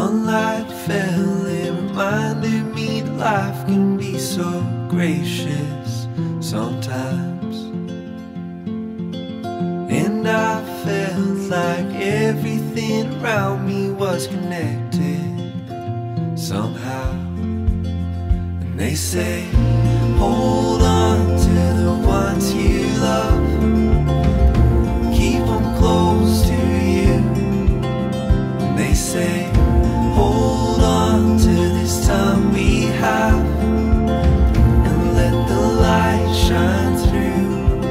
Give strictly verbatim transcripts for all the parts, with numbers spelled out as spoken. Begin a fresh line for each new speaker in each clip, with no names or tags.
sunlight fell, it reminded me that life can be so gracious sometimes. And I felt like everything around me was connected somehow. And they say, hold on to the ones you love, keep them close to you. And they say, hold on to this time we have, and let the light shine through.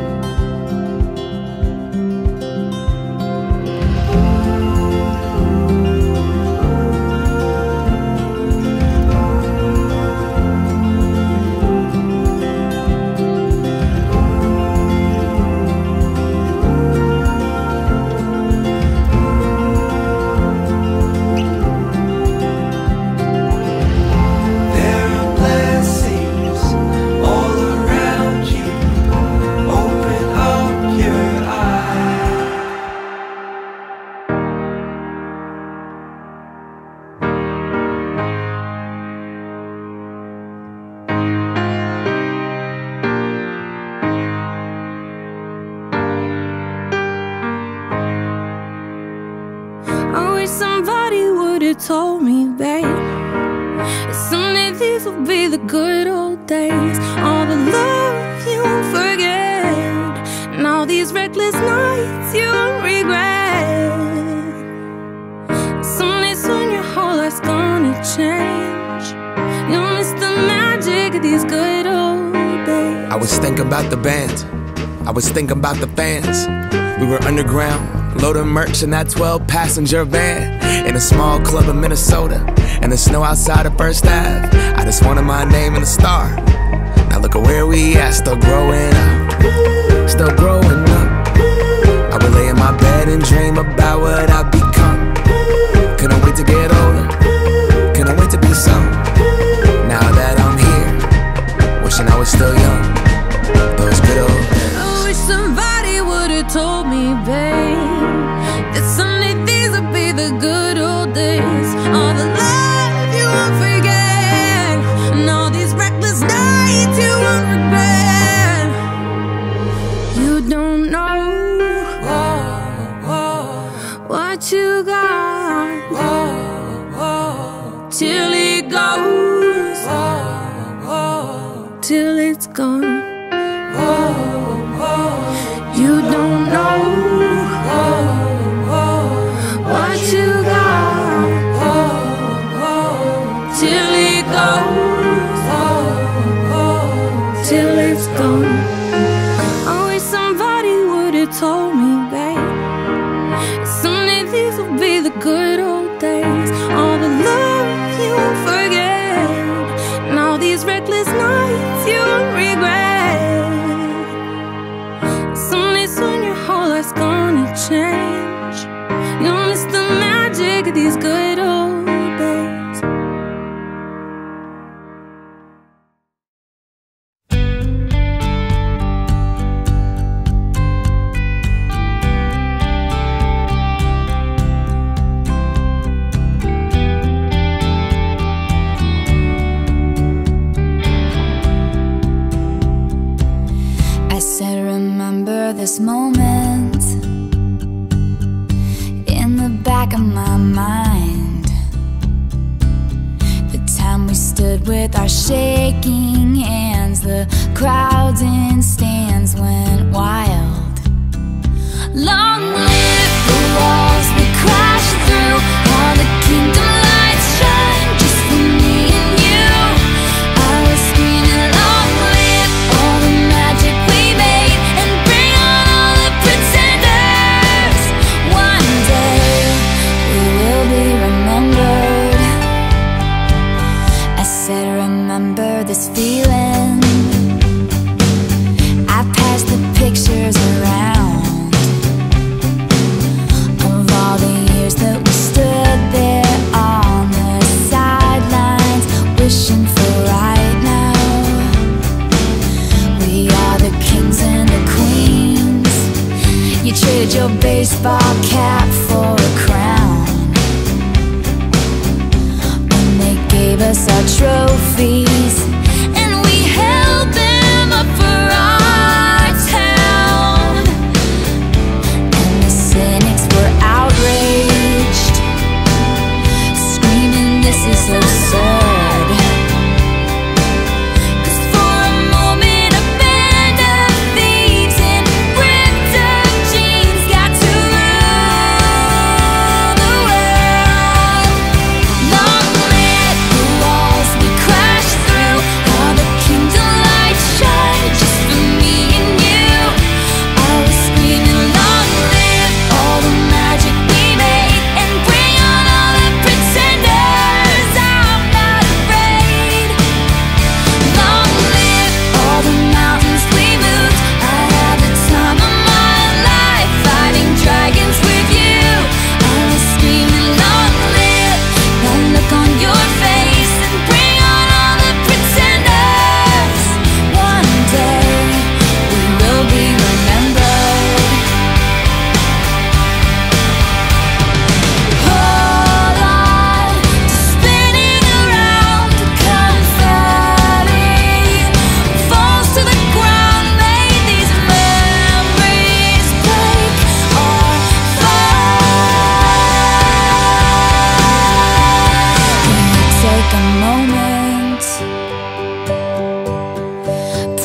Somebody would have told me, babe, that someday these will be the good old days. All the love you won't forget, and all these reckless nights you won't regret. Someday soon your whole life's gonna change. You'll miss the magic of these good old days.
I was thinking about the band, I was thinking about the fans. We were underground, loading merch in that twelve passenger van, in a small club in Minnesota, and the snow outside of First Ave. I just wanted my name and a star. Now look at where we at, still growing up, still growing up. I would lay in my bed and dream about what I'd become. Couldn't wait to get older, couldn't wait to be some. Now that I'm here, wishing I was still young. Those good old days.
I wish somebody would've told me, babe, that someday these would be the good old days. All the love you won't forget, and all these reckless nights you won't regret. You don't know what you got till it goes, till it's gone. You don't know what you got till it goes, till it's gone. I wish somebody would've told me, babe, someday these will be the good old days. All the love you won't forget, and all these reckless nights you won't regret. Someday soon your whole life's gonna change. You'll miss the magic of these good old days.
I said, remember this moment in the back of my mind. The time we stood with our shaking hands, the crowds in stands went wild. Long live the walls we crashed through, all the kingdom lights shine just for me and you. I was screaming, long live all the magic we made, and bring on all the pretenders. One day we will be remembered. I said, remember this feeling. I passed the pictures around of all the years that we stood there on the sidelines, wishing for right now. We are the kings and the queens. You trade your baseball cap for a crown.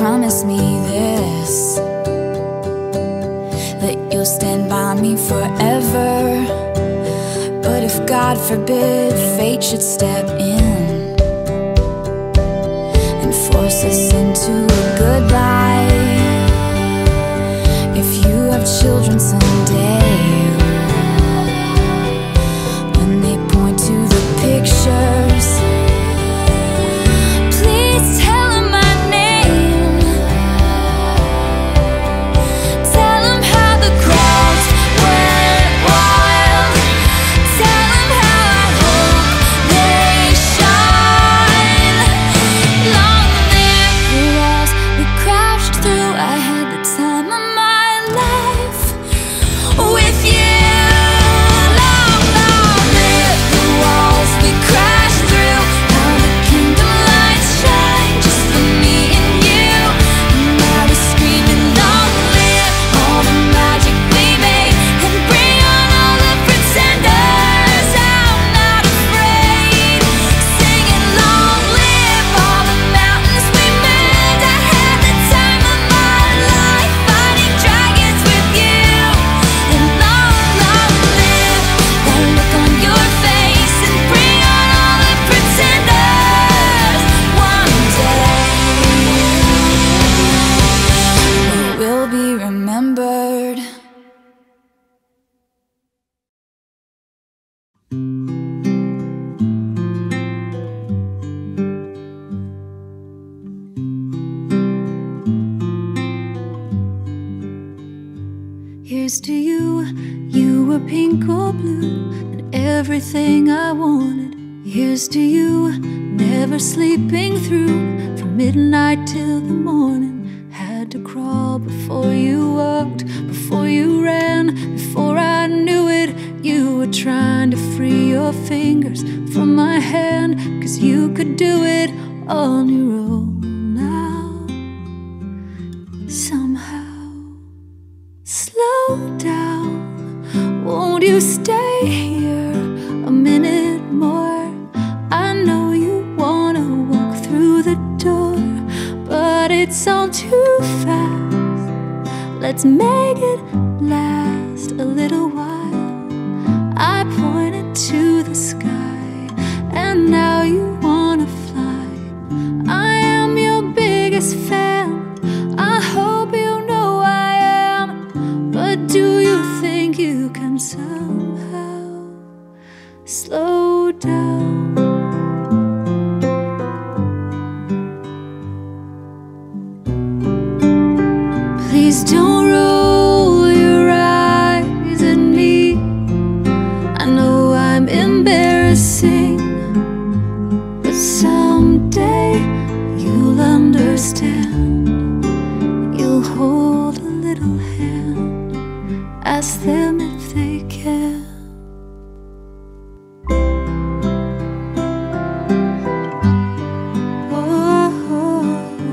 promise me this, that you'll stand by me forever. But if God forbid fate should step in and force us into a goodbye, if you have children someday, when they point to the pictures, please tell them my name. Tell them how the crowds went wild. Tell them how I hope they shine. Long live the walls we crashed through. I had the time of my life with you. Long, long live the walls we crashed through. How the kingdom lights shine just for me and you. And I was screaming, long live all the magic we made, and bring on all the pretenders. I'm not afraid, singing long live all the mountains we moved. I had the time of my life fighting dragons with you. And long, long live that look on your face, and bring on all the pretenders. One day we will be remembered.
Here's to you, you were pink or blue, and everything I wanted. Here's to you, never sleeping through, from midnight till the morning. Had to crawl before you walked, before you ran, before I knew it. You were trying to free your fingers from my hand, 'cause you could do it on your own now. Somehow, slow down, won't you stay here a minute more? I know you wanna walk through the door, but it's all too fast. Let's make it last a little while. I pointed to the sky, and now you wanna fly. I am your biggest fan, I hope you know I am. But do you think you can somehow slow down? Please don't roll your eyes at me. I know I'm embarrassing, but someday you'll understand. You'll hold a little hand, ask them if they can. Oh,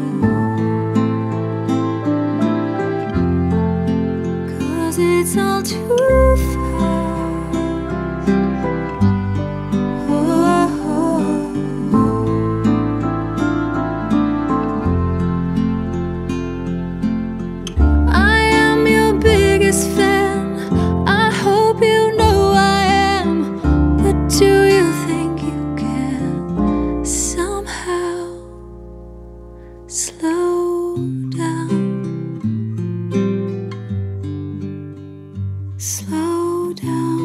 'cause it's all too fast. Oh, I am your biggest fan, I hope you know I am. But do you think you can somehow slow down? Slow down.